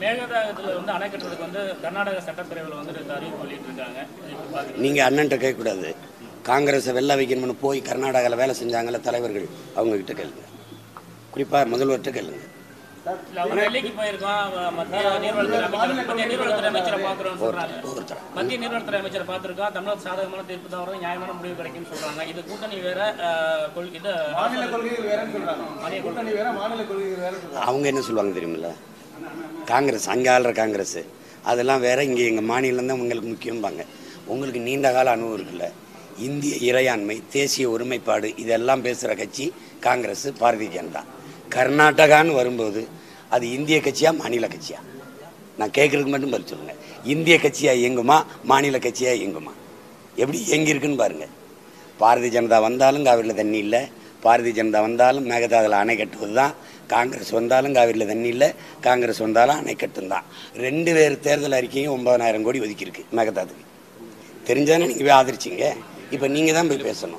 மேகதாதுல வந்து அணை கட்டுறதுக்கு வந்து கர்நாடக சட்டப்பேரவையில் வந்து அறிவிப்பு வெளியிட்டிருக்காங்க. நீங்கள் அண்ணன்ட்ட கேட்கக்கூடாது. காங்கிரஸை வெள்ள வைக்கணும்னு போய் கர்நாடகாவில் வேலை செஞ்சாங்கல்ல தலைவர்கள், அவங்கக்கிட்ட கேளுங்க. குறிப்பாக முதல்வர்கிட்ட கேளுங்க. டெல்லிக்கு போயிருக்கோம், மத்திய நீர்வளத்துறை அமைச்சரை பார்க்குறோம் சொல்றாங்க. மத்திய நீர்வளத்துறை அமைச்சரை பார்த்துருக்கோம், தமிழக சாதகமான தீர்ப்பு தான் வரும், நியாயமான முடிவு கிடைக்கும்னு சொல்றாங்க. இது கூட்டணி வேற, இது மாநில கொள்கைகள் வேறன்னு சொல்றாங்க. கூட்டணி வேற, மாநில கொள்கைகள் வேற. அவங்க என்ன சொல்லுவாங்க தெரியுமில்ல, காங்கிரஸ் அங்கே ஆள்ற காங்கிரஸ் அதெல்லாம் வேற, இங்கே எங்கள் மாநிலம் தான் உங்களுக்கு முக்கியம்பாங்க. உங்களுக்கு நீண்ட கால அனுபவம் இருக்குல்ல. இந்திய இறையாண்மை, தேசிய ஒருமைப்பாடு இதெல்லாம் பேசுகிற கட்சி காங்கிரஸ், பாரதிய ஜனதா. கர்நாடகான்னு வரும்போது அது இந்திய கட்சியா மாநில கட்சியா? நான் கேட்குறதுக்கு மட்டும் பதில் சொல்லுங்கள். இந்திய கட்சியாக இயங்குமா, மாநில கட்சியாக இயங்குமா? எப்படி இயங்கியிருக்குன்னு பாருங்கள். பாரதிய ஜனதா வந்தாலும் காவிரியில் தண்ணி இல்லை, பாரதிய ஜனதா வந்தாலும் மேகதாதுல அணை கட்டுவது தான், காங்கிரஸ் வந்தாலும் காவிரியில் தண்ணி இல்லை, காங்கிரஸ் வந்தாலும் அணை கட்டும் தான். 2 பேர் தேர்தல் அறிக்கையும் 9,000 கோடி ஒதுக்கியிருக்கு மேகதாதுக்கு. தெரிஞ்சானே நீங்கள் போய் ஆதரிச்சிங்க. இப்போ நீங்கள் தான் போய் பேசணும்.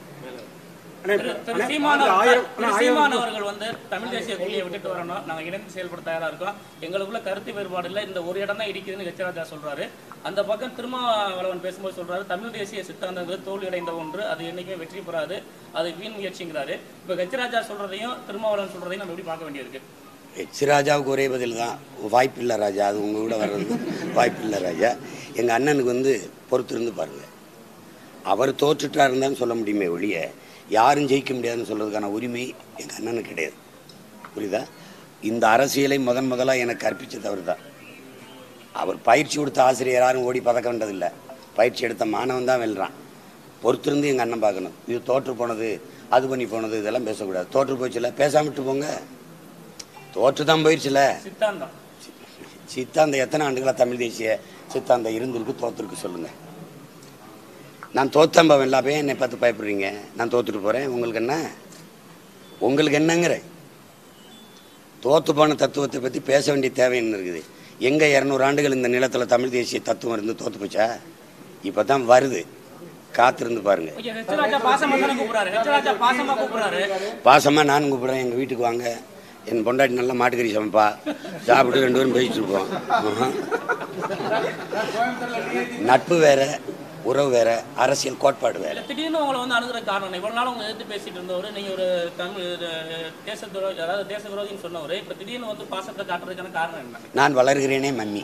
சீமான் அவர்கள் வந்து தமிழ் தேசிய கொள்கையை விட்டுட்டு வரணும், நாங்கள் இணைந்து செயல்பட தயாராக இருக்கோம், எங்களுக்குள்ள கருத்து வேறுபாடு இல்லை, இந்த ஒரு இடம் தான் இருக்குதுன்னு ஹெச்ராஜா சொல்றாரு. அந்த பக்கம் திருமாவளவன் பேசும்போது சொல்றாரு, தமிழ் தேசிய சித்தாந்தங்கள் தோல்வியடைந்த ஒன்று, அது என்னைக்குமே வெற்றி பெறாது, அது வீண் முயற்சிங்கிறாரு. இப்போ ஹெச்ராஜா சொல்றதையும் திருமாவளவன் சொல்றதையும் நம்ம எப்படி பார்க்க வேண்டியிருக்கு? ஹெச்ராஜாவுக்கு ஒரே பதில் தான், வாய்ப்பில்லை ராஜா, அது உங்க கூட வர்றது வாய்ப்பில்லை ராஜா. எங்கள் அண்ணனுக்கு வந்து பொறுத்திருந்து பாருங்கள். அவர் தோற்றுட்டா இருந்தான்னு சொல்ல முடியுமே ஒழிய யாரும் ஜெயிக்க முடியாதுன்னு சொல்கிறதுக்கான உரிமை எங்கள் அண்ணனுக்கு கிடையாது. புரியுதா? இந்த அரசியலை முதலாக எனக்கு கற்பிச்சது அவர் தான். அவர் பயிற்சி கொடுத்த ஆசிரியர் யாரும் ஓடி பதக்க வேண்டதில்லை, பயிற்சி எடுத்த மாணவன் தான் வெல்றான். பொறுத்திருந்து எங்கள் அண்ணன் பார்க்கணும். இது தோற்று போனது, அது பண்ணி போனது, இதெல்லாம் பேசக்கூடாது. தோற்று போச்சுல, பேசாமட்டு போங்க. தோற்று தான் போயிடுச்சுல. சித்தாந்தம் எத்தனை ஆண்டுகளாக தமிழ் தேசிய சித்தாந்தம் இருந்திருக்கு, தோற்றுருக்கு சொல்லுங்கள். நான் தோத்தம்பவன் எல்லாமே என்னை பார்த்து பயப்படுறீங்க. நான் தோத்துட்டு போகிறேன், உங்களுக்கு என்ன? உங்களுக்கு என்னங்கிற தோத்து போன தத்துவத்தை பற்றி பேச வேண்டிய தேவை என்ன இருக்குது? எங்கே 200 ஆண்டுகள் இந்த நிலத்தில் தமிழ் தேசிய தத்துவம் இருந்து தோத்து போச்சா? இப்போ தான் வருது, காத்திருந்து பாருங்க. பாசமாக நானும் கூப்பிட்றேன், எங்கள் வீட்டுக்கு வாங்க, என் பொண்டாட்டி நல்லா மாட்டுக்கறி சமைப்பா, சாப்பிட்டு 2 பேரும் பேசிட்டு இருப்போம். நட்பு வேற, உறவு வேற, அரசியல் கோட்பாடு வேற. திடீர்னு உங்களை வந்து அணுகிற காரணம், இவ்வளவு நாள் உங்களை எதிர்த்து பேசிட்டு இருந்தவர், நீங்க ஒரு தமிழ் தேச விரோதி, அதாவது தேச விரோதின்னு சொன்னவர், இப்ப திடீர்னு வந்து பாசத்தை காட்டுறதுக்கான காரணம் என்ன? நான் வளர்கிறேனே மம்மி.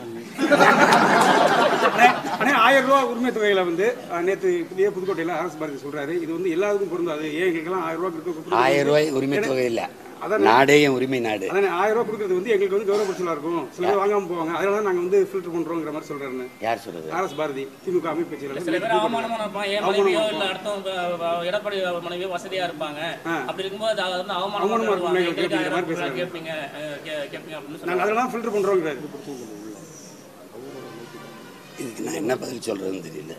1000 ரூபா உரிமை தொகையில வந்து நேற்று புதுக்கோட்டையில் அரசு பாரதி சொல்றாரு, இது வந்து எல்லாருக்கும் பொருந்தாது, ஏன் கேட்கலாம் 1000 ரூபா 1000 ரூபாய் உரிமை தொகை இல்லை, நாடே உரிமை நாடு. அதான் 1000 ரூபா கொடுக்குறது வந்து எங்களுக்கு வந்து கௌரவப்படுத்தலா இருக்கும், சில பேர் வாங்காம போவாங்க, அதனால தான் நாங்க வந்து ஃபில்டர் பண்றோங்கிற மாதிரி சொல்றாரு. யார் சொல்றது? அரசு பாரதி திமுக அமைப்பு செயலாளர். சில பேர் அவமானமா இருப்பாங்க, ஏன் மனைவியோ இல்ல அடுத்த எடப்பாடி மனைவியோ வசதியா இருப்பாங்க, அப்படி இருக்கும்போது அது வந்து அவமானமா இருக்கும் கேட்பீங்க அப்படின்னு நாங்க அதெல்லாம் ஃபில்டர் பண்றோங்கிறாரு. இதுக்கு நான் என்ன பதில் சொல்றதுன்னு தெரியல.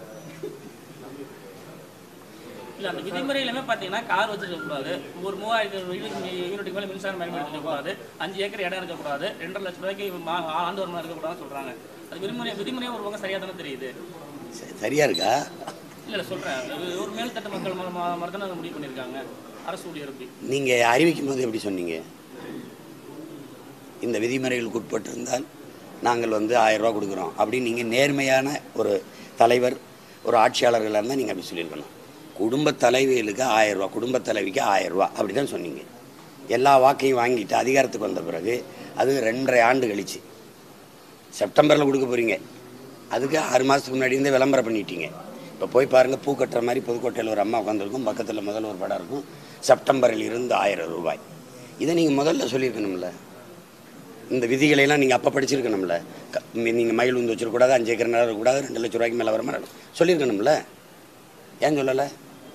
இல்லை, அந்த விதிமுறையிலுமே பார்த்தீங்கன்னா கார் வச்சுருக்க கூடாது, ஒரு 3000 யூனிட்டுக்கு மேலே மின்சாரம் பயன்படுத்தக்கூடாது, 5 ஏக்கர் இடம் இருக்கக்கூடாது, 2.5 லட்சம் ரூபாய்க்கு ஆண்டு வருமானம் இருக்கக்கூடாதுன்னு சொல்கிறாங்க. அது விதிமுறையாக ஒரு பக்கம் சரியாக தானே தெரியுது. சரியா இருக்கா? இல்லை சொல்கிறேன், ஒரு மேல்தட்டு மக்கள் மரத்தான அதை முடிவு பண்ணியிருக்காங்க அரசு ஊழியருக்கு. நீங்கள் அறிவிக்கும் போது எப்படி சொன்னீங்க? இந்த விதிமுறைகளுக்கு உட்பட்டிருந்தால் நாங்கள் வந்து 1000 ரூபா கொடுக்குறோம் அப்படின்னு நீங்கள் நேர்மையான ஒரு தலைவர், ஒரு ஆட்சியாளர்களாக இருந்தால் நீங்கள் அப்படி சொல்லியிருக்கணும். குடும்ப தலைவிகளுக்கு 1000 ரூபா, குடும்ப தலைவிக்கு 1000 ரூபா அப்படி தான் சொன்னீங்க. எல்லா வாக்கையும் வாங்கிட்டு அதிகாரத்துக்கு வந்த பிறகு அது 2.5 ஆண்டு கழிச்சு செப்டம்பரில் கொடுக்க போகிறீங்க. அதுக்கு 6 மாதத்துக்கு முன்னாடி இருந்தே விளம்பரம் பண்ணிட்டீங்க. இப்போ போய் பாருங்கள், பூ கட்டுற மாதிரி புதுக்கோட்டையில் ஒரு அம்மா உட்காந்துருக்கும், பக்கத்தில் முதல்ல ஒரு படம் இருக்கும், செப்டம்பரில் இருந்து 1000 ரூபாய். இதை நீங்கள் முதல்ல சொல்லியிருக்கணும்ல. இந்த விதிகளையெல்லாம் நீங்கள் அப்போ படிச்சிருக்கணும்ல. நீங்கள் மயில் வந்து வச்சிருக்கக்கூடாது, 5 ஏக்கர் நிலம் இருக்கக்கூடாது, 2 லட்சம் ரூபாய்க்கு மேலே வர மாதிரி சொல்லியிருக்கணும்ல. ஏன் சொல்லலை?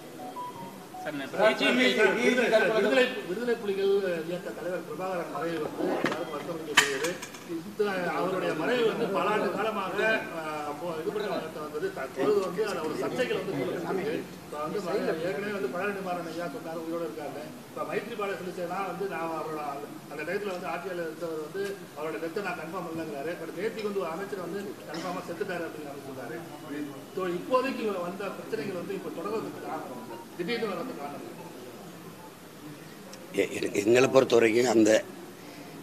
விடுதலை புலிகள் இயக்க தலைவர் பிரபாகரன் மறைவு வந்து எல்லாருக்கும் வருத்தப்படுகிறது. அவருடைய மறைவு வந்து பல ஆண்டு காலமாக இது பண்ணி வந்தது. தற்போது வந்து ஒரு சர்ச்சைகள் வந்து ஏற்கனவே வந்து பழனி நிவாரண ஐயா சொன்னார், உயிரோடு இருக்காங்க. இப்போ மைத்ரிபால சிறிசேனா வந்து நான் அவரோட அந்த டயத்தில் வந்து ஆட்சியில் இருந்தவர் வந்து அவரோட டெத்தை நான் கன்ஃபார்ம் இல்லைங்கிறாரு. பட் நேற்றுக்கு வந்து ஒரு அமைச்சர் வந்து கன்ஃபார்மாக செத்துட்டாரு அப்படின்னு சொல்றாரு. இப்போதைக்கு வந்த பிரச்சனைகள் வந்து இப்போ தொடர்றதுக்கு காரணம் திடீர்னு வரதுக்கு காரணம் எங்களை பொறுத்த வரைக்கும் அந்த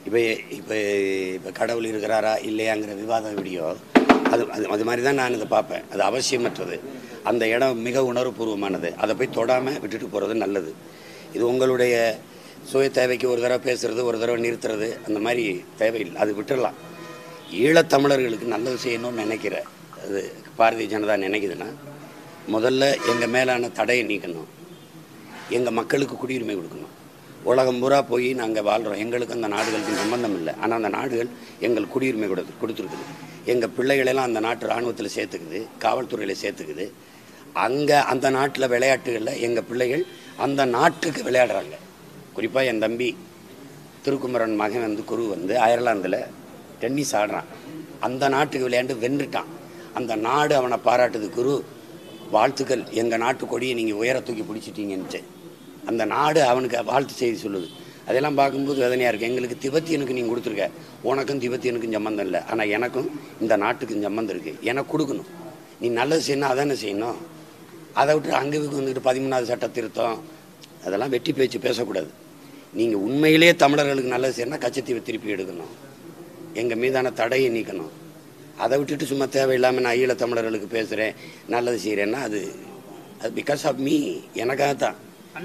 இப்போ இப்போ இப்போ கடவுள் இருக்கிறாரா இல்லையாங்கிற விவாத வீடியோ அது மாதிரி தான் நான் இதை பார்ப்பேன். அது அவசியமற்றது. அந்த இடம் மிக உணர்வுபூர்வமானது. அதை போய் தொடாமல் விட்டுட்டு போகிறது நல்லது. இது உங்களுடைய சுய தேவைக்கு ஒரு தடவை பேசுகிறது, ஒரு தடவை நிறுத்துறது, அந்த மாதிரி தேவையில்லை. அது விட்டுடலாம். ஈழத்தமிழர்களுக்கு நல்லது செய்யணும்னு நினைக்கிறேன். அது பாரதிய ஜனதா நினைக்குதுன்னா முதல்ல எங்கள் மேலான தடையை நீக்கணும், எங்கள் மக்களுக்கு குடியுரிமை கொடுக்கணும். உலகம் பூரா போய் நாங்கள் வாழ்கிறோம், எங்களுக்கு அந்த நாடுகளுக்கு சம்பந்தம் இல்லை. ஆனால் அந்த நாடுகள் எங்களுக்கு குடியுரிமை கொடுத்துருக்குது. எங்கள் பிள்ளைகளெல்லாம் அந்த நாட்டு இராணுவத்தில் சேர்த்துக்குது, காவல்துறையில் சேர்த்துக்குது. அங்கே அந்த நாட்டில் விளையாட்டுகளில் எங்கள் பிள்ளைகள் அந்த நாட்டுக்கு விளையாடுறாங்க. குறிப்பாக என் தம்பி திருக்குமரன் மகன் குரு அயர்லாந்தில் டென்னிஸ் ஆடுறான். அந்த நாட்டுக்கு விளையாண்டு வென்றுட்டான். அந்த நாடு அவனை பாராட்டுது, குரு வாழ்த்துக்கள், எங்கள் நாட்டு கொடியை நீங்கள் உயர தூக்கி பிடிச்சிட்டீங்கன்ட்டு அந்த நாடு அவனுக்கு வாழ்த்து செய்தி சொல்லுது. அதெல்லாம் பார்க்கும்போது வேதனையாக இருக்குது. எங்களுக்கு திபெத்தியனுக்கு நீங்கள் கொடுத்துருக்க, உனக்கும் திபெத்தியனுக்கும் சம்மந்தம் இல்லை, ஆனால் எனக்கும் இந்த நாட்டுக்கும் சம்மந்தம் இருக்குது, எனக்கு கொடுக்கணும். நீ நல்லது செய்யணும், அதானே செய்யணும். அதை விட்டு அங்கே வந்துக்கிட்டு 13வது சட்ட திருத்தம் அதெல்லாம் வெட்டி பேச்சு பேசக்கூடாது. நீங்கள் உண்மையிலே தமிழர்களுக்கு நல்லது செய்யணும்னா கச்சத்தீவை திருப்பி எடுக்கணும், எங்கள் மீதான தடையை நீக்கணும். அதை விட்டுட்டு சும்மா தேவையில்லாமல் நான் ஈழ தமிழர்களுக்கு பேசுகிறேன், நல்லது செய்கிறேன்னா அது பிகாஸ் ஆஃப் மீ, எனக்காகத்தான்.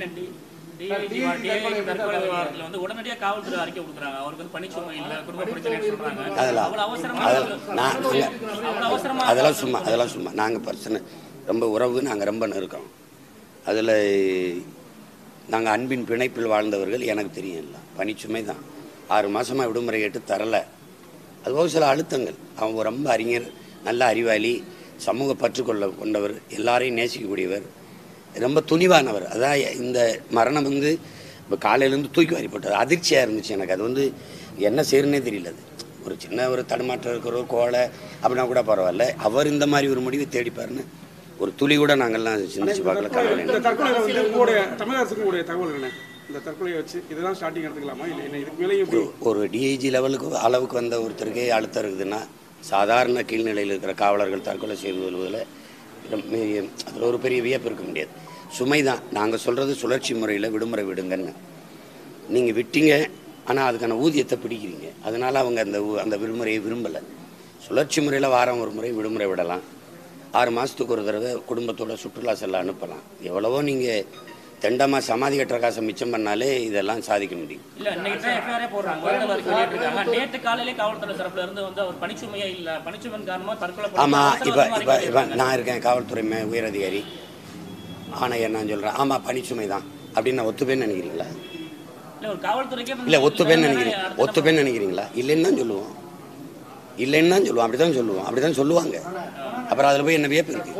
உடனடியாக காவல்துறை அறிக்கை கொடுக்குறாங்க. அவருக்கு பணிச்சுமை இல்லை, குடும்ப பிரச்சனை சொல்றாங்க. அதெல்லாம் சும்மா நாங்கள் பர்சனை ரொம்ப உறவு, நாங்கள் ரொம்ப இருக்கோம். அதில் நாங்கள் அன்பின் பிணைப்பில் வாழ்ந்தவர்கள், எனக்கு தெரியும். இல்லை பணிச்சுமை தான். 6 மாதமாக விடுமுறை கேட்டு தரலை. அதுபோக சில அழுத்தங்கள். அவங்க ரொம்ப அறிஞர், நல்ல அறிவாளி, சமூக பற்றுக்கொள்ள கொண்டவர், எல்லாரையும் நேசிக்கக்கூடியவர், ரொம்ப துணிவானவர். அதான் இந்த மரணம் இப்போ காலையிலேருந்து தூக்கி வாரி போட்டது. அதிர்ச்சியாக இருந்துச்சு எனக்கு. அது என்ன செய்யறனே தெரியல. அது ஒரு சின்ன ஒரு தடுமாற்றம் இருக்கிற கோலை அப்படின்னா கூட பரவாயில்ல, அவர் இந்த மாதிரி ஒரு முடிவை தேடிப்பாருன்னு ஒரு துளி கூட நாங்கள்லாம் சிந்திச்சு பார்க்கல. தமிழக அரசுக்கு தகவல் என்ன இந்த தற்கொலையை வச்சு இதெல்லாம் ஸ்டார்டிங் எடுத்துக்கலாமா இல்லை இதுக்கு மேலேயும் ஒரு டிஐஜி லெவலுக்கு அளவுக்கு வந்த ஒருத்தருக்கே அழுத்தம் இருக்குதுன்னா சாதாரண கீழ்நிலையில் இருக்கிற காவலர்கள் தற்கொலை செய்து கொள்வதில் அதில் ஒரு பெரிய வியப்பு இருக்க முடியாது. சுமை தான். நாங்கள் சொல்கிறது சுழற்சி முறையில் விடுமுறை விடுங்கன்னு. நீங்கள் விட்டீங்க, ஆனால் அதுக்கான ஊதியத்தை பிடிக்கிறீங்க. அதனால் அவங்க அந்த விடுமுறையை விரும்பலை. சுழற்சி முறையில் வாரம் ஒரு முறை விடுமுறை விடலாம். 6 மாதத்துக்கு ஒரு தடவை குடும்பத்தோட சுற்றுலா செல்ல அனுப்பலாம். எவ்வளவோ நீங்கள் தெண்டமாக சமாதி கட்டுற காசை மிச்சம் பண்ணாலே இதெல்லாம் சாதிக்க முடியும். ஆமாம், இப்போ நான் இருக்கேன் காவல்துறை உயரதிகாரி, ஆனால் என்ன சொல்கிறேன், ஆமாம் பணிச்சுமை தான் அப்படின்னு நான் ஒத்துப்பேன்னு நினைக்கிறீங்களா? இல்லை ஒத்துப்பேன்னு நினைக்கிறீங்களா? இல்லைன்னு தான் சொல்லுவோம். அப்படி தான் சொல்லுவாங்க. அப்புறம் அதில் போய் என்ன வியப்பு இருக்கு?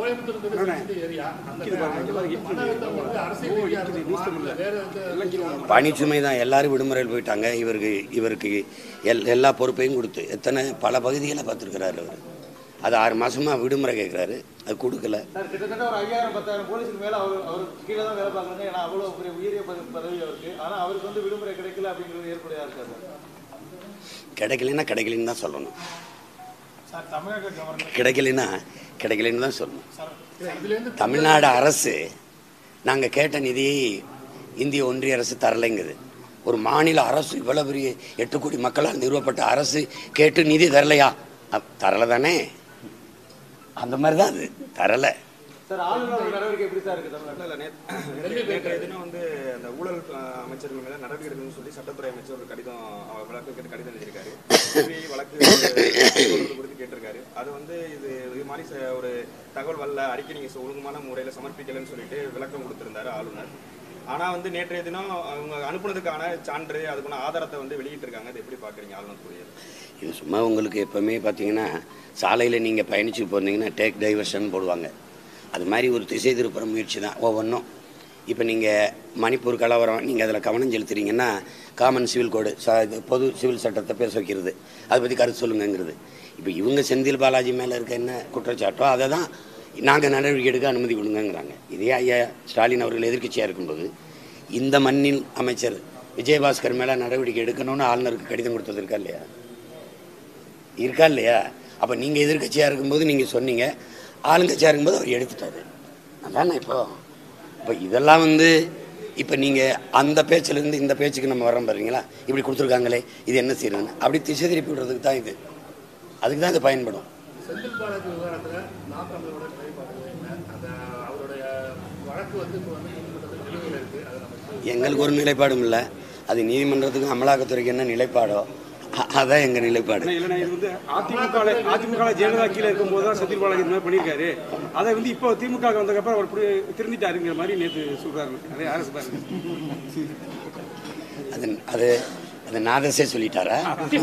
பணிச்சுமை தான். எல்லாரும் விடுமுறையில் போயிட்டாங்க. இவருக்கு எல்லா பொறுப்பையும் கொடுத்து பல பகுதிகளை பார்த்துருக்கிறாரு அவர். அது 6 மாசமா விடுமுறை கேட்குறாரு, அது கொடுக்கல. கிட்டத்தட்ட ஒரு 5000-10,000 போலீஸுக்கு மேலே அவர் கீழே தான் வேலை பார்க்குறாங்க. ஏன்னா அவ்வளோ பெரிய உயரிய பதவி அவருக்கு. ஆனால் அவருக்கு விடுமுறை கிடைக்கல அப்படிங்கிறது ஏற்படையாக இருக்காது. கிடைக்கலன்னு தான் சொல்லணும். கிடைக்கலன்னு தான் சொல்லணும். தமிழ்நாடு அரசு நாங்கள் கேட்ட நிதியை இந்திய ஒன்றிய அரசு தரலைங்குது. ஒரு மாநில அரசு இவ்வளோ பெரிய 8 கோடி மக்களால் நிறுவப்பட்ட அரசு கேட்டு நிதி தரலையா? தரலை தானே. அந்த மாதிரி தான் அது தரலை. சார் ஆளுநர் நடவடிக்கை எப்படி சார் இருக்குது தமிழ்நாட்டில்? நேற்றைய தினம் அந்த ஊழல் அமைச்சர்கள் மேலே நடவடிக்கை எடுக்கணும்னு சொல்லி சட்டத்துறை அமைச்சர் ஒரு கடிதம் வழக்கு கேட்டு கடிதம் எழுதியிருக்காரு. வழக்கு குறித்து கேட்டிருக்காரு. அது இது மாதிரி ஒரு தகவல் வரல, அறிக்கை நீங்கள் ஒழுங்குமான முறையில் சமர்ப்பிக்கலன்னு சொல்லிட்டு விளக்கம் கொடுத்திருந்தாரு ஆளுநர். ஆனால் நேற்றைய தினம் அவங்க அனுப்புனதுக்கான சான்று, அதுக்கான ஆதாரத்தை வெளியிட்டிருக்காங்க. அது எப்படி பார்க்குறீங்க ஆளுநர் கூறியது? இது சும்மா உங்களுக்கு எப்போவுமே பார்த்தீங்கன்னா சாலையில் நீங்கள் பயணிச்சு போனீங்கன்னா டேக் டைவர்ஷன் போடுவாங்க. அது மாதிரி ஒரு திசை திருப்புற முயற்சி தான் ஒவ்வொன்றும். இப்போ நீங்கள் மணிப்பூர் கலவரம் நீங்கள் அதில் கவனம் செலுத்துறீங்கன்னா காமன் சிவில் கோடு, பொது சிவில் சட்டத்தை பேச வைக்கிறது, அதை பற்றி கருத்து சொல்லுங்கிறது. இப்போ இவங்க செந்தில் பாலாஜி மேலே இருக்க என்ன குற்றச்சாட்டோ அதை தான் நாங்கள் நடவடிக்கை எடுக்க அனுமதி கொடுங்கிறாங்க. இதே ஐயா ஸ்டாலின் அவர்கள் எதிர்க்கட்சியாக இருக்கும்போது இந்த மண்ணில் அமைச்சர் விஜயபாஸ்கர் மேலே நடவடிக்கை எடுக்கணும்னு ஆளுநருக்கு கடிதம் கொடுத்தது இருக்கா இல்லையா? அப்போ நீங்கள் எதிர்க்கட்சியாக இருக்கும்போது நீங்கள் சொன்னீங்க, ஆளுங்கட்சியாக இருக்கும்போது அவர் எடுத்துட்டாரு. அதானே இப்போ இதெல்லாம் இப்போ நீங்கள் அந்த பேச்சிலேருந்து இந்த பேச்சுக்கு நம்ம வரோம் பாருங்களா, இப்படி கொடுத்துருக்காங்களே இது என்ன செய்யறதுன்னு அப்படி திசை திருப்பி விடுறதுக்கு தான் இது, அதுக்கு தான் இது பயன்படும். செந்தில் பாலாஜி விவகாரத்தில் நாம் தமிழரோட நிலைப்பாடு என்ன? அந்த அவருடைய வழக்கு வந்து இப்போ வந்து நீதிமன்றத்தில் நிலுவையில் இருக்குது. அதை நம்ம எங்களுக்கு ஒரு நிலைப்பாடும் இல்லை, அது நீதிமன்றத்துக்கும் அமலாக்கத்துறைக்கு என்ன நிலைப்பாடோ அதான் எங்கள் நிலைப்பாடு. இல்லைன்னா இது வந்து அதிமுக ஜெயலலிதா கீழே இருக்கும்போது தான் செந்தில் பாலாஜி இந்த மாதிரி பண்ணியிருக்காரு. அதை வந்து இப்போ திமுக வந்ததுக்கப்புறம் அவர் திருந்திட்டாருங்கிற மாதிரி நேற்று சொல்றாரு. அதே அரசு பாருங்க, அது அது அது நாதசே சொல்லிட்டாரா?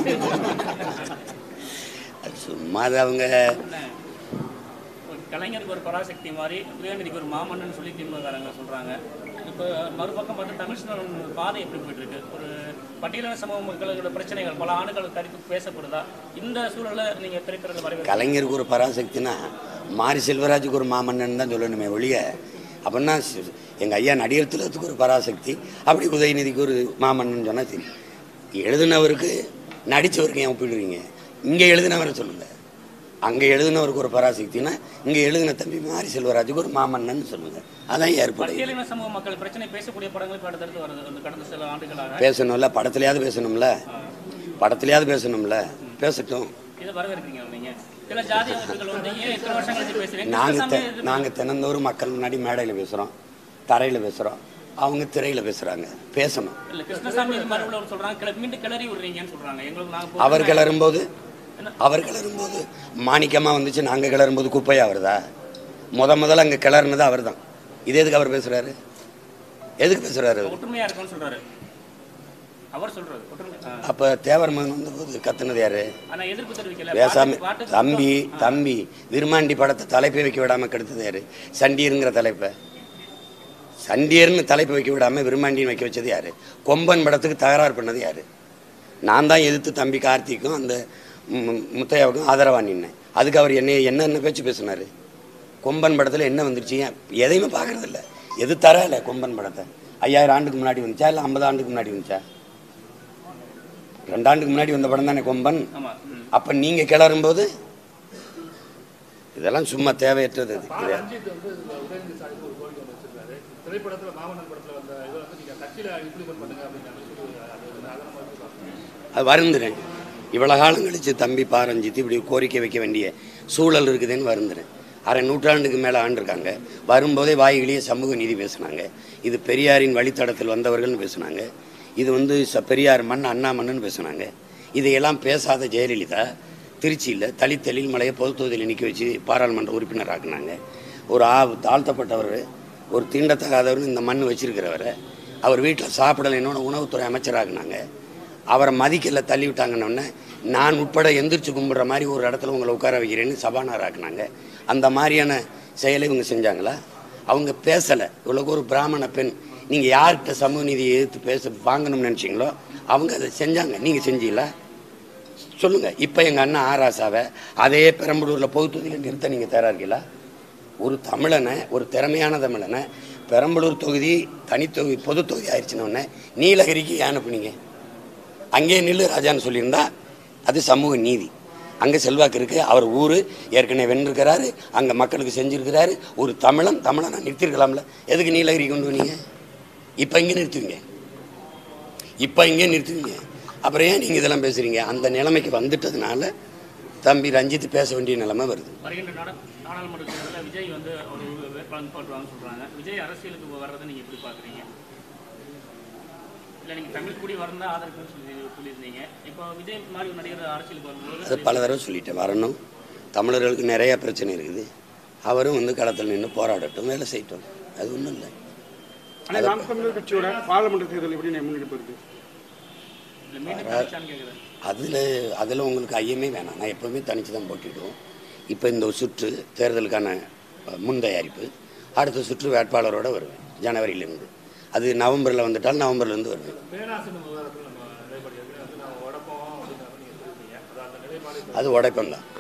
அது சும்மா அது அவங்க கலைஞருக்கு ஒரு பராசக்தி மாதிரி உதயநிதிக்கு ஒரு மாமன்னன் சொல்லி திமுககாரங்க சொல்றாங்க. இப்போ மறுபக்கம் பார்த்து தமிழ்நாடு பாதை எப்படி போயிட்டு இருக்கு? ஒரு பட்டியலின சமூக மக்களோட பிரச்சனைகள் பல ஆண்டுகள் கருத்து பேசப்படுதா? இந்த சூழலை நீங்க திரைத்துறையில் வரவேற்க கலைஞருக்கு ஒரு பராசக்தினா மாரி செல்வராஜுக்கு ஒரு மாமன்னன் தான் சொல்லணுமே ஒழிய, அப்படின்னா எங்கள் ஐயா நடிகர் திலகத்துக்கு ஒரு பராசக்தி, அப்படி உதயநிதிக்கு ஒரு மாமன்னன் சொன்னால் தெரியும். எழுதினவருக்கு நடித்தவருக்கு ஏன் ஒப்பிடுறீங்க? இங்கே எழுதினவரை சொல்லுங்கள். அங்கே எழுதினவருக்கு ஒரு பராசக்தினா இங்கே எழுதின தம்பி மாரி செல்வராஜுக்கு ஒரு மாமன்னன் சொல்லுங்கள். அதான் ஏற்படும். பட்டியலின சமூக மக்கள் பிரச்சனை பேசக்கூடிய படங்கள் இப்போ அடுத்தடுத்து வருது. கடந்த சில ஆண்டுகளாக பேசணும்ல, படத்துலையாவது பேசணும்ல, படத்துலையாவது பேசணும்ல, பேசட்டும். இதை வரவேற்கிறீங்க நீங்க? சில ஜாதி அமைப்புகள் வந்து ஏன் இத்தனை வருஷம் கழிச்சு பேசுறீங்க? நாங்கள் தினந்தோறும் மக்கள் முன்னாடி மேடையில் பேசுகிறோம், தரையில் பேசுகிறோம், அவங்க திரையில் பேசுகிறாங்க. பேசணும். இல்லை, கிருஷ்ணசாமி மறுபடியும் சொல்கிறாங்க, மீண்டும் கிளறி விடுறீங்கன்னு சொல்கிறாங்க. எங்களுக்கு அவர் கிளறும்போது மாணிக்கமாக வந்துச்சு, நாங்கள் கிளறும்போது குப்பையாக வருதா? முதல்ல அங்கே கிளறுனது அவர் தான். இது எதுக்கு அவர் பேசுகிறாரு? எதுக்கு பேசுகிறாரு? ஒற்றுமையாக இருக்குன்னு சொல்கிறாரு அவர் சொல்கிறது. அப்போ தேவர் மகன் வந்தபோது கத்துனது யாரு? ஆனால் எதிர்ப்பு தெரிவிக்கல. பேசாம தம்பி விருமாண்டி படத்தை தலைப்பை வைக்க விடாமல் கெடுத்தது யாரு? சண்டியருங்கிற தலைப்பை, சண்டியர்னு தலைப்பை வைக்க விடாமல் விருமாண்டின்னு வைக்க வச்சது யாரு? கொம்பன் படத்துக்கு தகராறு பண்ணது யாரு? நான் தான் எதிர்த்து தம்பி கார்த்திக்கும் அந்த முத்தையாவுக்கும் ஆதரவா நின்னேன். அதுக்கு அவர் என்னென்ன பேச்சு பேசினாரு? கொம்பன் படத்தில் என்ன வந்துருச்சு? எதையுமே பார்க்கறது இல்லை. எது தரல கொம்பன் படத்தை? 5000 ஆண்டுக்கு முன்னாடி வந்துச்சா இல்லை 50 ஆண்டுக்கு முன்னாடி வந்துச்சா? 2 ஆண்டுக்கு முன்னாடி வந்த படம் தானே கொம்பன். அப்போ நீங்கள் கிளறும்போது இதெல்லாம் சும்மா தேவையற்றது. ரஞ்சித் வந்து உதயநிதி சாருக்கு ஒரு கோரிக்கை வச்சிருக்காரு. திரைப்படத்தில் மாமன்னன் படத்தில் வந்த இதை வந்து நீங்கள் கட்சியில் இம்ப்ளிமெண்ட் பண்ணுங்க அப்படின்னு அது வருந்துறேன். இவ்வளோ காலம் கழித்து தம்பி பாரஞ்சித்து இப்படி கோரிக்கை வைக்க வேண்டிய சூழல் இருக்குதுன்னு வருந்துறேன். அரை நூற்றாண்டுக்கு மேலே ஆண்டிருக்காங்க. வரும்போதே வாய்களையே சமூக நீதி பேசுனாங்க. இது பெரியாரின் வழித்தடத்தில் வந்தவர்கள்னு பேசுனாங்க. இது வந்து பெரியார் மண் அண்ணா மண்ணுன்னு பேசுனாங்க. இதையெல்லாம் பேசாத ஜெயலலிதா திருச்சியில் தலித்தலில் மலையை பொது தொகுதியில் நிற்க வச்சு பாராளுமன்ற உறுப்பினர் ஆக்குனாங்க. ஒரு தாழ்த்தப்பட்டவர், ஒரு தீண்டத்தகாதவர் இந்த மண் வச்சிருக்கிறவரை அவர் வீட்டில் சாப்பிடலைன்னு உணவுத்துறை அமைச்சராக்குனாங்க. அவரை மதிக்கல, தள்ளி விட்டாங்கன்னொன்னே நான் உட்பட எந்திரிச்சு கும்பிட்ற மாதிரி ஒரு இடத்துல உங்களை உட்கார வைக்கிறேன்னு சபாநாயகர் ஆக்குனாங்க. அந்த மாதிரியான செயலை இவங்க செஞ்சாங்களா? அவங்க பேசலை. இவ்வளோக்கு ஒரு பிராமண பெண், நீங்கள் யார்கிட்ட சமூக நீதியை எதிர்த்து வாங்கணும்னு நினச்சிங்களோ அவங்க அதை செஞ்சாங்க. நீங்கள் செஞ்சீங்களா சொல்லுங்கள். இப்போ எங்கள் அண்ணன் ஆராசாவை அதே பெரம்பலூரில் பொது தொகுதியில் நிறுத்த நீங்கள் தயாராக இருக்கீங்களா? ஒரு தமிழனை, ஒரு திறமையான தமிழனை பெரம்பலூர் தொகுதி தனித்தொகுதி பொது தொகுதி ஆயிடுச்சுன்னொன்னே நீலகிரிக்கு ஏன் அனுப்புனீங்க? அங்கேயே நில்லு ராஜான்னு சொல்லியிருந்தா அது சமூக நீதி. அங்கே செல்வாக்கு இருக்குது, அவர் ஊர் ஏற்கனவே வென்றிருக்கிறாரு, அங்கே மக்களுக்கு செஞ்சுருக்கிறாரு. ஒரு தமிழனை நிறுத்திருக்கலாம்ல. எதுக்கு நீலகிரி கொண்டு வந்தீங்க? இப்போ இங்கே நிறுத்துவீங்க. அப்புறம் ஏன் நீங்கள் இதெல்லாம் பேசுகிறீங்க? அந்த நிலைமைக்கு வந்துட்டதுனால தம்பி ரஞ்சித் பேச வேண்டிய நிலைமை வருது. நாடாளுமன்ற தேர்தலில் விஜய் வந்து ஒரு வேட்பாளர் போட்டுவாங்கன்னு சொல்கிறாங்க. விஜய் அரசியலுக்கு வர்றதை நீங்கள் எப்படி பார்க்குறீங்க? இல்லை, நீங்கள் தமிழ் கூடி வரணும் ஆதரவுன்னு சொல்லியிருந்தீங்க. இப்போ விஜய் மாதிரி ஒரு நடிகர் அரசியலுக்கு வரும்போது அது பல தடவை சொல்லிட்டேன். வரணும். தமிழர்களுக்கு நிறையா பிரச்சனை இருக்குது. அவரும் வந்து களத்தில் நின்று போராடட்டும், வேலை செய்யட்டும். அது ஒன்றும் இல்லை. ஆனால் நாம் தமிழர் கட்சியோட பாராளுமன்ற தேர்தல் எப்படி முன்னெடுப்பு இருக்குது? அதில் உங்களுக்கு ஐயமே வேணாம். நான் எப்போவுமே தனித்து தான் போட்டிடுவோம். இப்போ இந்த சுற்று தேர்தலுக்கான முன் தயாரிப்பு, அடுத்த சுற்று வேட்பாளரோடு வருவேன் ஜனவரியிலேருந்து. அது நவம்பரில் வந்துட்டால் நவம்பர்லேருந்து வருவேன். அது உடைப்பம் தான்.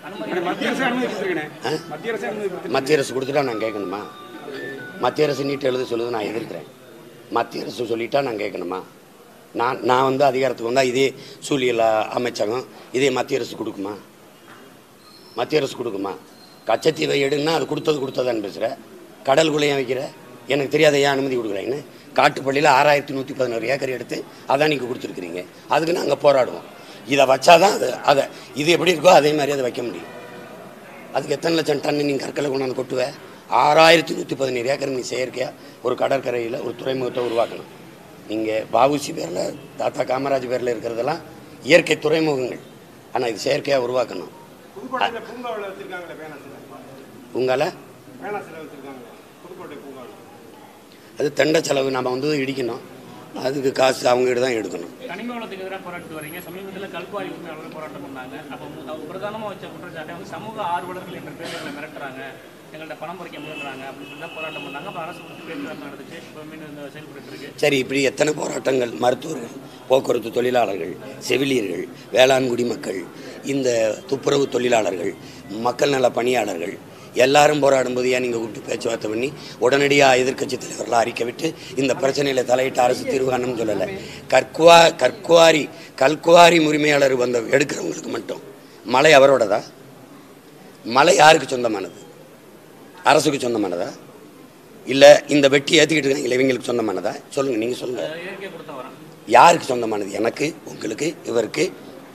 மத்திய அரசு கொடுத்துட்டா நான் கேட்கணுமா? மத்திய அரசு நீட்டு எழுத சொல்லுது, நான் எதிர்க்கிறேன். மத்திய அரசு சொல்லிட்டா நான் கேட்கணுமா? நான் வந்து அதிகாரத்துக்கு வந்தால் இதே சூழியல் அமைச்சகம் இதே மத்திய அரசு கொடுக்குமா? கச்சத்தீவை எடுன்னா அது கொடுத்ததான்னு பேசுகிற. கடலுக்குள்ளே ஏன் வைக்கிற? எனக்கு தெரியாத ஏன் அனுமதி கொடுக்குறேன்னு காட்டுப்பள்ளியில் 6111 ஏக்கர் எடுத்து அதானிக்கு கொடுத்துருக்குறீங்க. அதுக்கு நாங்கள் போராடுவோம். இதை வச்சாதான் அதை இது எப்படி இருக்கோ அதே மாதிரி அதை வைக்க முடியும். அதுக்கு எத்தனை லட்சம் டன் நீங்கள் கற்களை கொண்டாந்து கொட்டுவேன்? 6117 ஏக்கர் நீ செயற்கையாக ஒரு கடற்கரையில் ஒரு துறைமுகத்தை உருவாக்கணும். நீங்கள் வஉசி பேரில் தாத்தா காமராஜ் பேரில் இருக்கிறதெல்லாம் இயற்கை துறைமுகங்கள். ஆனால் இது செயற்கையாக உருவாக்கணும். பூங்கால அது தண்ட செலவு நம்ம வந்து இடிக்கணும். அதுக்கு காசு அவங்ககிட்ட தான் எடுக்கணும். கனிம வளத்துக்கு எதிராக போராட்டு வரீங்க. சமீபத்தில் கல்குவாரி உரிமையாளர்கள் போராட்டம் பண்ணாங்க. அப்போ அவங்க பிரதானமாக வச்ச குற்றச்சாட்டை வந்து சமூக ஆர்வலர்கள் என்ற பேர்களை மிரட்டுறாங்க, எங்கள்கிட்ட பணம் பறிக்க முயல்றாங்க அப்படின்னு சொல்லி தான் போராட்டம் பண்ணாங்க. அப்போ அரசு பேச்சுவார்த்தை நடந்துச்சு. இப்போ மீண்டும் செயல்பட்டு இருக்கு. சரி, இப்படி எத்தனை போராட்டங்கள்? மருத்துவர்கள், போக்குவரத்து தொழிலாளர்கள், செவிலியர்கள், வேளாண் குடிமக்கள், இந்த துப்புரவு தொழிலாளர்கள், மக்கள் நல பணியாளர்கள் எல்லாரும் போராடும்போது ஏன் நீங்கள் கூப்பிட்டு பேச்சுவார்த்தை பண்ணி உடனடியாக எதிர்க்கட்சி தலைவர்களாக அறிக்கை விட்டு இந்த பிரச்சனையில் தலையிட்டு அரசு தீர்வு காணும்னு சொல்லலை. கல்குவாரி உரிமையாளர் வந்த எடுக்கிறவங்களுக்கு மட்டும் மலை அவரோடதா? மலை யாருக்கு சொந்தமானது? அரசுக்கு சொந்தமானதா? இல்லை இந்த வெட்டி ஏற்றிக்கிட்டு இருக்காங்க இல்லை இவங்களுக்கு சொந்தமானதா? சொல்லுங்கள், நீங்கள் சொல்லுங்கள். யாருக்கு சொந்தமானது? எனக்கு, உங்களுக்கு, இவருக்கு,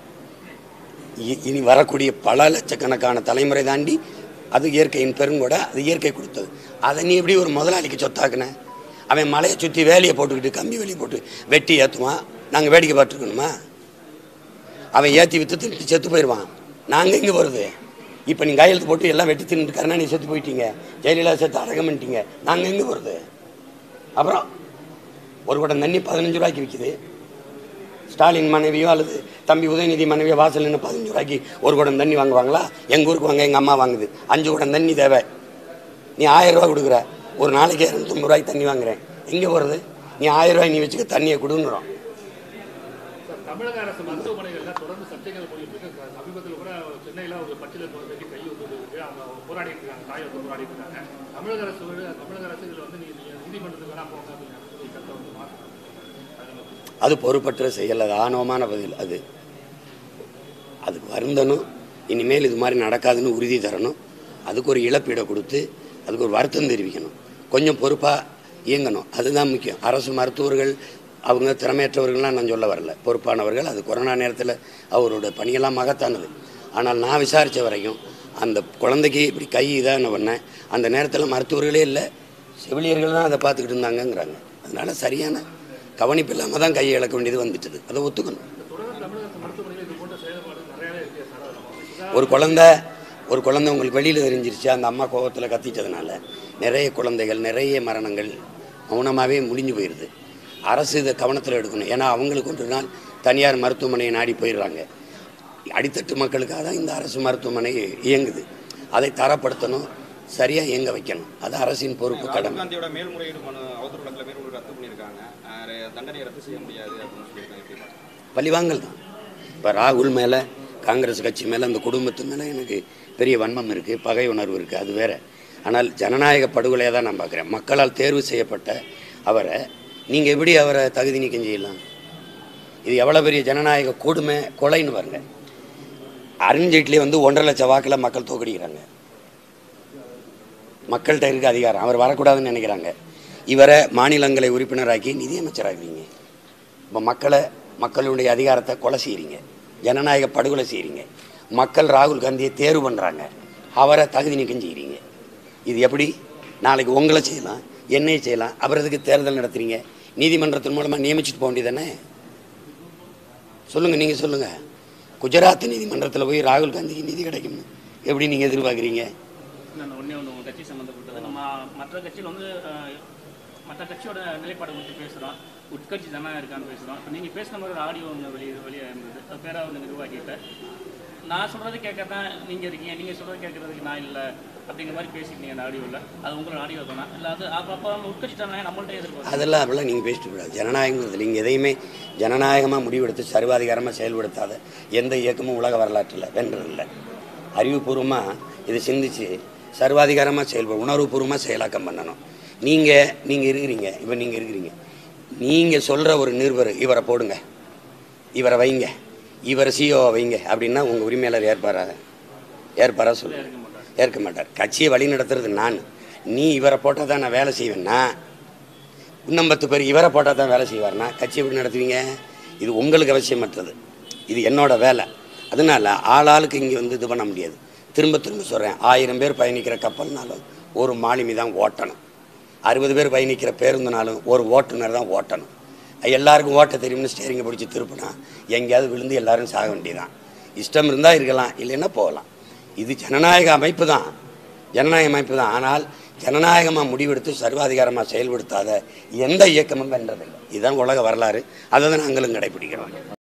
இனி வரக்கூடிய பல லட்சக்கணக்கான தலைமுறை தாண்டி அது இயற்கையின் பெருங்கூட, அது இயற்கை கொடுத்தது. அதை நீ எப்படி ஒரு முதலாளிக்கு சொத்தாக்குன? அவன் மலையை சுற்றி வேலையை போட்டுக்கிட்டு கம்பி வேலையை போட்டு வெட்டி ஏற்றுவான். நாங்கள் வேடிக்கை பார்த்துருக்கணுமா? அவன் ஏற்றி விற்று திட்டு செத்து போயிடுவான். நாங்கள் எங்கே வருது? இப்போ நீங்கள் கையெழுத்து போட்டு எல்லாம் வெட்டி தின்னுட்டு கருணாநிதி செத்து போயிட்டீங்க, ஜெயலலிதா செத்து அடக்கம் பண்ணிட்டீங்க. நாங்கள் எங்கே வருது? அப்புறம் ஒரு குடம் தண்ணி 15 ரூபாய்க்கு விற்கிது. ஸ்டாலின் மனைவியோ அல்லது தம்பி உதயநிதி மனைவியோ வாசல் நின்று 15 ரூபாய்க்கு ஒரு குடம் தண்ணி வாங்குவாங்களா? எங்கள் ஊருக்கு வாங்க, எங்கள் அம்மா வாங்குது. 5 குடம் தண்ணி தேவை. நீ 1000 ரூபா கொடுக்குற, ஒரு நாளைக்கு 290 ரூபாய்க்கு தண்ணி வாங்குறேன். எங்கே போகிறது? நீ 1000 ரூபாய் நீ வச்சுக்க, தண்ணியை கொடுங்குறோம். தமிழக அரசு மருத்துவமனைகள்லாம் தொடர்ந்து சர்ச்சைகள் போயிட்டு இருக்கு. சமீபத்தில் கூட சென்னையில் ஒரு பச்சிலர் குழந்தைக்கு கை வந்துருக்கு. அவங்க போராடிட்டு இருக்காங்க, தாய் வந்து போராடிட்டு இருக்காங்க. தமிழக அரசு இதில் வந்து நீதிமன்றத்துக்கு வேணா போங்க அப்படின்னு சட்டம் வந்து மாற்றணும். அது பொறுப்பற்ற செயல், அது ஆணவமான பதில். அதுக்கு வருந்தணும். இனிமேல் இது மாதிரி நடக்காதுன்னு உறுதி தரணும். அதுக்கு ஒரு இழப்பீடை கொடுத்து அதுக்கு ஒரு வருத்தம் தெரிவிக்கணும். கொஞ்சம் பொறுப்பாக இயங்கணும். அதுதான் முக்கியம். அரசு மருத்துவர்கள் அவங்க திறமையற்றவர்கள்லாம் நான் சொல்ல வரல, பொறுப்பானவர்கள். அது கொரோனா நேரத்தில் அவரோட பணியெல்லாம் மகத்தானது. ஆனால் நான் விசாரித்த வரைக்கும் அந்த குழந்தைக்கு இப்படி கை இதான பண்ணேன், அந்த நேரத்தில் மருத்துவர்களே இல்லை, செவிலியர்கள் தான் அதை பார்த்துக்கிட்டு இருந்தாங்கங்கிறாங்க. அதனால் சரியான கவனிப்பு இல்லாமல் தான் கையை இழக்க வேண்டியது வந்துட்டுது. அதை ஒத்துக்கணும். ஒரு குழந்தை உங்களுக்கு வெளியில் தெரிஞ்சிருச்சு, அந்த அம்மா கோபத்தில் கத்திட்டதுனால நிறைய குழந்தைகள், நிறைய மரணங்கள் மௌனமாகவே முடிஞ்சு போயிடுது. அரசு இதை கவனத்தில் எடுக்கணும். ஏன்னா அவங்களுக்கு ஒரு நாள் தனியார் மருத்துவமனையை நாடி போயிடுறாங்க. அடித்தட்டு மக்களுக்காக தான் இந்த அரசு மருத்துவமனை இயங்குது. அதை தரப்படுத்தணும், சரியாக இயங்க வைக்கணும். அது அரசின் பொறுப்பு, கடமை. காந்தியோட மேல்முறையீடு மனு அவதூறு வழக்கில் மேல்முறை ரத்து பண்ணியிருக்காங்க. தண்டனை ரத்து செய்ய முடியாது அப்படின்னு சொல்லியிருக்காங்க. பழிவாங்கல் தான். இப்போ ராகுல் மேலே, காங்கிரஸ் கட்சி மேலே, அந்த குடும்பத்து மேலே எனக்கு பெரிய வன்மம் இருக்குது, பகை உணர்வு இருக்குது. அது வேறு. ஆனால் ஜனநாயக படுகொலையாக தான் நான் பார்க்குறேன். மக்களால் தேர்வு செய்யப்பட்ட அவரை நீங்கள் எப்படி அவரை தகுதி நீக்கம் செய்யலாம்? இது எவ்வளோ பெரிய ஜனநாயக கொடுமை, கொலைன்னு பாருங்க. அருண்ஜேட்லி வந்து 1.5 லட்சம் வாக்கில் மக்கள் தோக்கடிக்கிறாங்க. மக்கள்கிட்ட இருக்க அதிகாரம், அவர் வரக்கூடாதுன்னு நினைக்கிறாங்க. இவரை மாநிலங்களை உறுப்பினராக்கி நிதியமைச்சராக்குறீங்க. இப்போ மக்களுடைய அதிகாரத்தை கொலை செய்கிறீங்க, ஜனநாயக படுகொலை செய்கிறீங்க. மக்கள் ராகுல் காந்தியை தேர்வு பண்ணுறாங்க, அவரை தகுதி நீக்கம் செய்கிறீங்க. இது எப்படி? நாளைக்கு உங்களை செய்யலாம், என்னையை செய்யலாம். அப்புறம் இதுக்கு தேர்தல் நடத்துறீங்க? நீதிமன்றத்தின் மூலமாக நியமிச்சுட்டு போக வேண்டியதானே? சொல்லுங்கள், நீங்கள் சொல்லுங்கள். குஜராத் நீதிமன்றத்தில் போய் ராகுல் காந்திக்கு நீதி கிடைக்கும்னு எப்படி நீங்கள் எதிர்பார்க்குறீங்க? ஒன்றே ஒன்று உங்கள் கட்சி சம்மந்தப்பட்டது. நம்ம மற்ற கட்சியில் வந்து மற்ற கட்சியோட நிலைப்பாடு குறித்து பேசுகிறோம், உட்கட்சி ஜனநாயகம் இருக்கான்னு பேசுகிறோம். இப்போ நீங்கள் பேசின மாதிரி ஒரு ஆடியோ ஒன்று வெளியே இருந்தது, அது பேராக ஒன்று நிர்வாகிட்ட நான் சொல்கிறது கேட்கறதான் நீங்கள் இருக்கீங்க, நீங்கள் சொல்கிறது கேட்குறதுக்கு நான் இல்லை அப்படிங்கிற மாதிரி பேசிக்கிட்டீங்க அந்த ஆடியோவில். அது உங்களோட ஆடியோ தானே? இல்லை அது அப்போ உட்கட்சி ஜனநாயகம் நம்மள்கிட்ட எதிர்பார்க்கும். அதெல்லாம் நீங்கள் பேசிட்டு கூடாது. ஜனநாயகங்கிறது நீங்கள் எதையுமே ஜனநாயகமாக முடிவெடுத்து சர்வாதிகாரமாக செயல்படுத்தாத எந்த இயக்கமும் உலக வரலாற்றில் வென்றதில்லை. அறிவுபூர்வமாக இதை சிந்தித்து சர்வாதிகாரமாக செயல்படும், உணர்வுபூர்வமாக செயலாக்கம் பண்ணணும். நீங்கள் இருக்கிறீங்க, இப்போ நீங்கள் இருக்கிறீங்க, நீங்கள் சொல்கிற ஒரு நிருபர் இவரை போடுங்க, இவரை வைங்க, இவரை சிஓ வைங்க அப்படின்னா உங்கள் உரிமையாளர் ஏற்பாரா சொல்லுங்க? ஏற்க மாட்டார். கட்சியை வழி நடத்துறது நான். நீ இவரை போட்டால் தான் நான் வேலை செய்வேன்னா இன்னும் 10 பேர் இவரை போட்டால் தான் வேலை செய்வார்னா கட்சி எப்படி நடத்துவீங்க? இது உங்களுக்கு அவசியமற்றது, இது என்னோட வேலை. அதனால் ஆளாளுக்கு இங்கே வந்து இது பண்ண முடியாது. திரும்ப திரும்ப சொல்கிறேன், 1000 பேர் பயணிக்கிற கப்பல்னாலும் ஒரு மாலுமி தான் ஓட்டணும், 60 பேர் பயணிக்கிற பேருந்துனாலும் ஒரு ஓட்டுநர் தான் ஓட்டணும். எல்லாருக்கும் ஓட்ட தெரியும்னு ஸ்டேரிங்கை பிடிச்சி திருப்பினா எங்கேயாவது விழுந்து எல்லாரும் சாக வேண்டியதான். இஷ்டம் இருந்தால் இருக்கலாம், இல்லைன்னா போகலாம். இது ஜனநாயக அமைப்பு தான், ஜனநாயக அமைப்பு தான். ஆனால் ஜனநாயகமாக முடிவெடுத்து சர்வாதிகாரமாக செயல்படுத்தாத எந்த இயக்கமும் வென்றதில்லை. இதுதான் உலக வரலாறு. அதை தான் நாங்களும் கடைபிடிக்கிறோம்.